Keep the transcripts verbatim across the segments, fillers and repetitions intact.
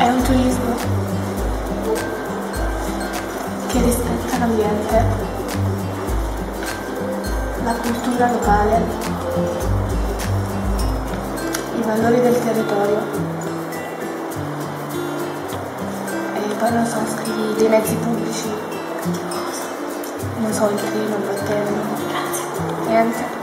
È un turismo che rispetta l'ambiente, la cultura locale, i valori del territorio. E poi non so, scrivi dei mezzi pubblici, che cosa? Non so, il treno, il battello, grazie, niente.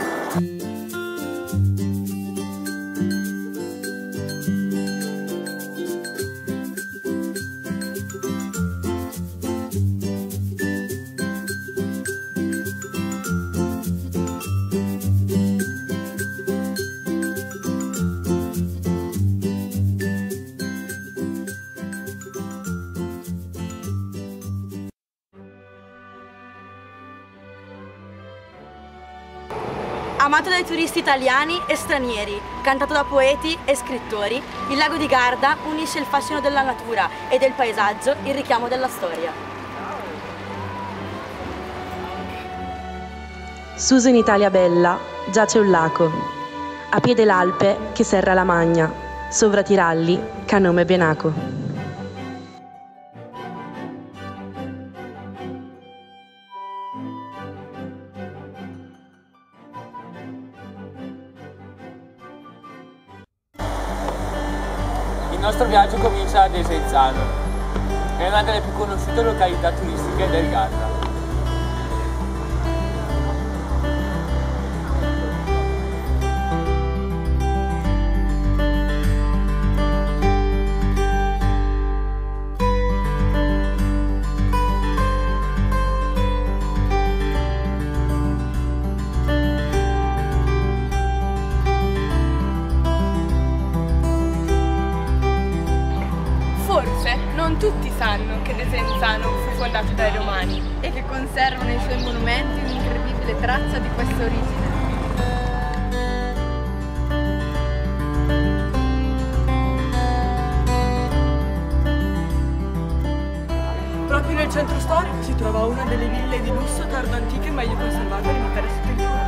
Amato dai turisti italiani e stranieri, cantato da poeti e scrittori, il lago di Garda unisce il fascino della natura e del paesaggio, il richiamo della storia. Suso in Italia bella giace un lago, a piede l'Alpe che serra la Magna, sovra Tiralli, che ha nome Benaco. Il nostro viaggio comincia ad Desenzano, è una delle più conosciute località turistiche del Garda. Non tutti sanno che Desenzano fu fondato dai Romani e che conserva nei suoi monumenti un'incredibile traccia di questa origine. Proprio nel centro storico si trova una delle ville di lusso tardo antiche meglio conservate dell'Italia settentrionale.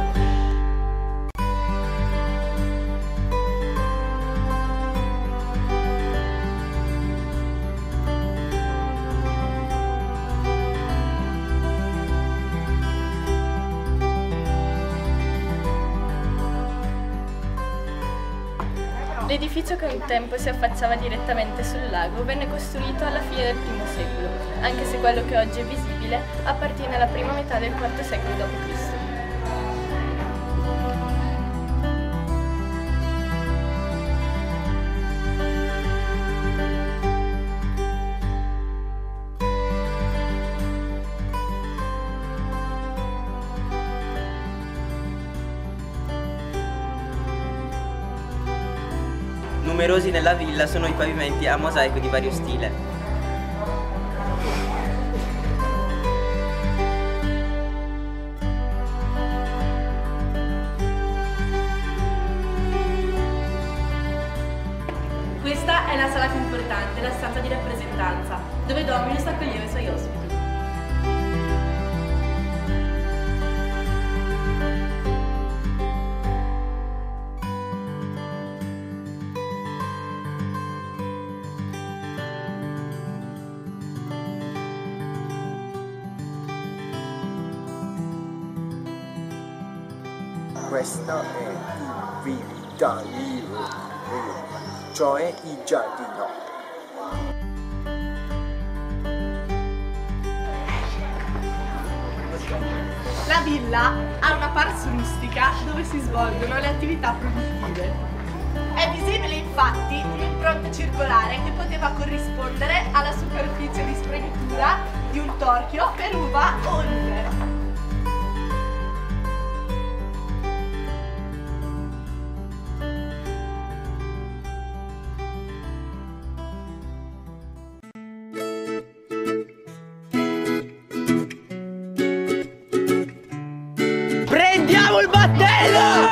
L'edificio che un tempo si affacciava direttamente sul lago venne costruito alla fine del primo secolo, anche se quello che oggi è visibile appartiene alla prima metà del quarto secolo dopo Cristo Numerosi nella villa sono i pavimenti a mosaico di vario stile. Questa è la sala più importante, la stanza di rappresentanza, dove Dominus accoglieva i suoi ospiti. Questo è il Vitalivo, cioè il giardino. La villa ha una parte rustica dove si svolgono le attività produttive. È visibile infatti un'impronta circolare che poteva corrispondere alla superficie di spremitura di un torchio per uva o olive. Prendiamo il battello!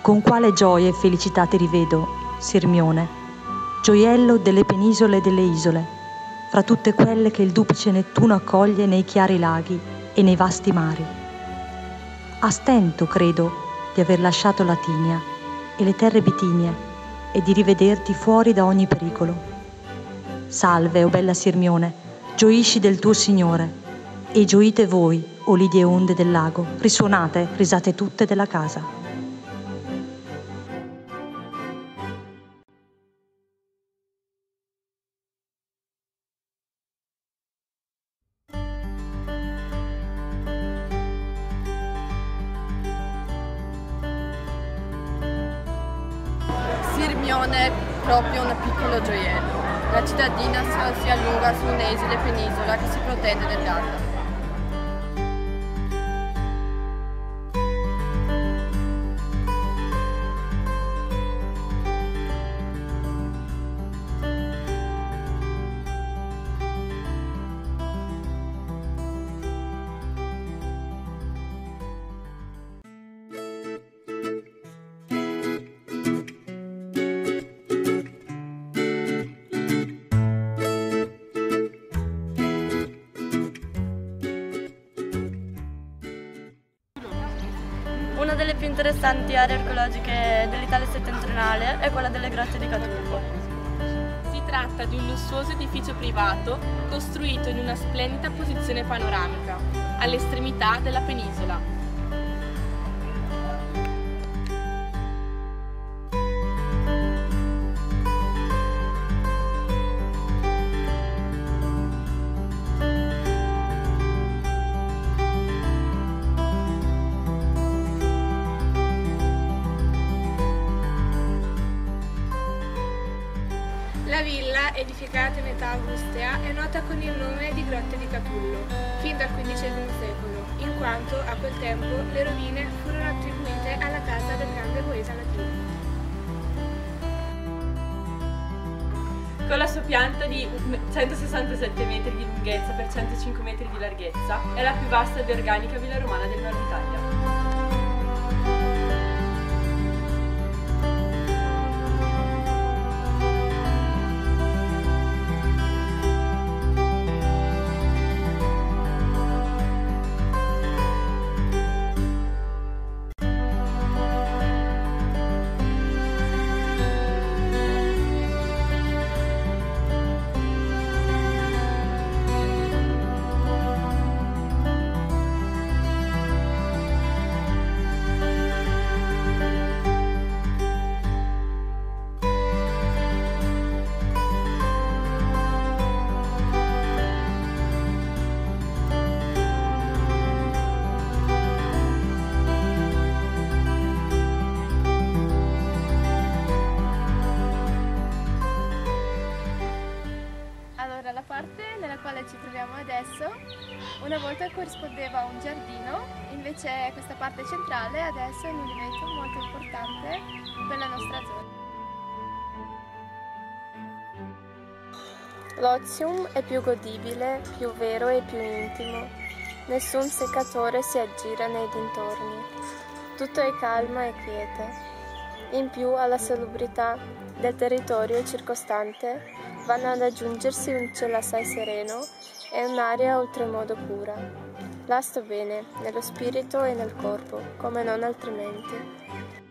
Con quale gioia e felicità ti rivedo, Sirmione, gioiello delle penisole e delle isole, fra tutte quelle che il duplice Nettuno accoglie nei chiari laghi e nei vasti mari. A stento, credo, di aver lasciato Latinia e le terre bitinie e di rivederti fuori da ogni pericolo. Salve, o bella Sirmione, gioisci del tuo Signore, e gioite voi, o lidie onde del lago, risuonate, risate tutte della casa. Sirmione è proprio un piccolo gioiello. La cittadina si allunga su un'esile penisola che si protende del Garda. Una delle più interessanti aree archeologiche dell'Italia settentrionale è quella delle grotte di Catullo. Si tratta di un lussuoso edificio privato costruito in una splendida posizione panoramica, all'estremità della penisola. La villa, edificata in età augustea, è nota con il nome di Grotte di Catullo, fin dal quindicesimo secolo, in quanto a quel tempo le rovine furono attribuite alla casa del grande poeta latino. Con la sua pianta di centosessantasette metri di lunghezza per centocinque metri di larghezza, è la più vasta ed organica villa romana del nord Italia. La parte nella quale ci troviamo adesso una volta corrispondeva a un giardino, invece questa parte centrale adesso è un elemento molto importante per la nostra zona. L'ozium è più godibile, più vero e più intimo. Nessun seccatore si aggira nei dintorni. Tutto è calma e quiete. In più alla salubrità del territorio circostante vanno ad aggiungersi un cielo assai sereno e un'aria oltremodo pura. Là sto bene, nello spirito e nel corpo, come non altrimenti.